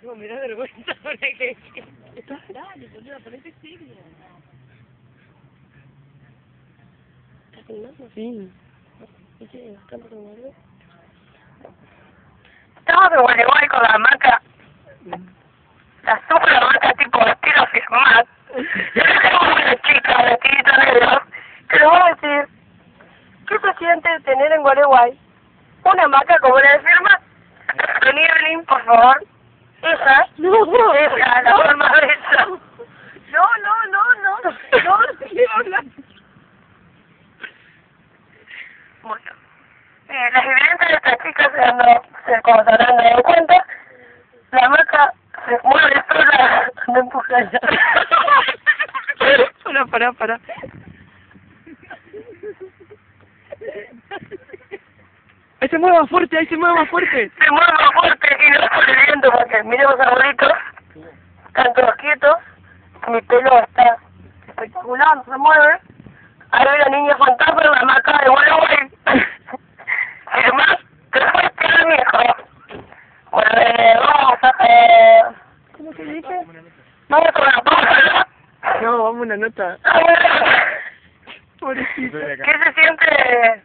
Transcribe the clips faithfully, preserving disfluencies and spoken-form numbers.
No, me da vergüenza con la iglesia. Dale, boludo, ponete serio. ¿Estás filmando? Sí. ¿Y qué? ¿Estamos en Gualeguay? Estamos en Gualeguay con la hamaca. La super hamaca tipo estilo Fismat. Yo tengo una chica vestidita negro que le voy a decir ¿qué se siente tener en Gualeguay una hamaca como la de Fismat? Vení, Evelyn, por favor. Esa, No, esa, la forma de esa. No, no, no, no, no, no quiero hablar. Bueno, eh, las evidencias de esta chica se han dado, se, como se habrán dado cuenta, la hamaca se mueve sola, no empuja ya. Pará, pará, pará. Ahí se mueve más fuerte, ahí se mueve más fuerte. Se mueve más fuerte y no por el viento porque miremos arbolitos, están todos quietos, mi pelo está espectacular, no se mueve. Ahí hay la niña fantasma en la hamaca de Gualeguay. Además, te puedes quedar viejo. Bueno, eh, vamos a... Eh, ¿Cómo se dice? vamos con la pausa, ¿no? No, vamos a una nota. Pobrecito. ¿Qué se siente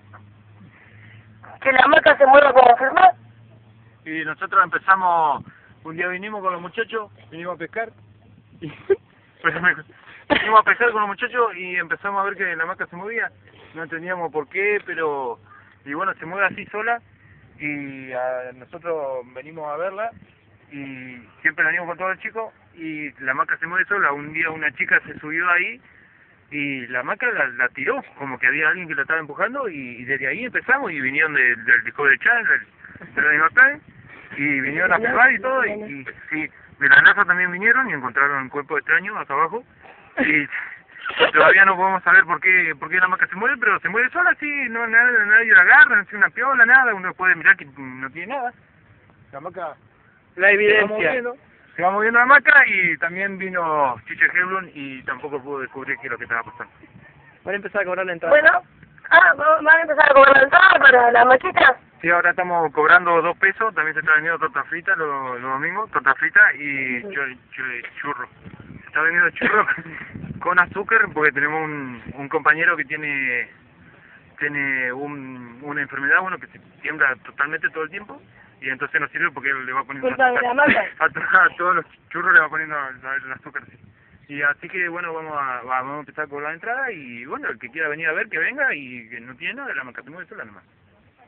que la hamaca se mueva como Fismat? Y nosotros empezamos, un día vinimos con los muchachos, vinimos a pescar, y vinimos a pescar con los muchachos y empezamos a ver que la hamaca se movía, no entendíamos por qué, pero, y bueno, se mueve así sola, y a, nosotros venimos a verla, y siempre la venimos con todos los chicos, y la hamaca se mueve sola. Un día una chica se subió ahí, y la hamaca la, la tiró, como que había alguien que la estaba empujando, y, y desde ahí empezamos, y vinieron de, del Discovery Channel, del, de la Animal Planet, y vinieron a filmar y todo, y, y sí, de la NASA también vinieron y encontraron un cuerpo extraño acá abajo, y todavía no podemos saber por qué por qué la hamaca se mueve, pero se mueve sola, así, no nada, nadie la agarra, no es una piola, nada, uno puede mirar que no tiene nada, la hamaca La se va evidencia. moviendo, se va moviendo la hamaca, y también vino Chiche Heblon y tampoco pudo descubrir qué es lo que estaba pasando. Van a empezar a cobrar la entrada. Bueno, ah, van a empezar a cobrar la entrada para la maquita. Sí, ahora estamos cobrando dos pesos, también se está vendiendo torta frita los, los domingos, torta frita y chu- chu- churro. Se está vendiendo churro con azúcar porque tenemos un, un compañero que tiene tiene un, una enfermedad, bueno, que se tiembla totalmente todo el tiempo, y entonces nos sirve porque él le va poniendo Culpa de la hamaca. a, to- a todos los churros le va poniendo el, el azúcar, sí. Y así que bueno, vamos a, vamos a empezar con la entrada, y bueno, el que quiera venir a ver, que venga, y que no tiene nada, la hamaca se mueve sola nomás.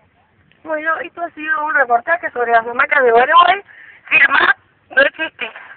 Bueno, esto ha sido un reportaje sobre las hamacas de Gualeguay. Firma, no existe.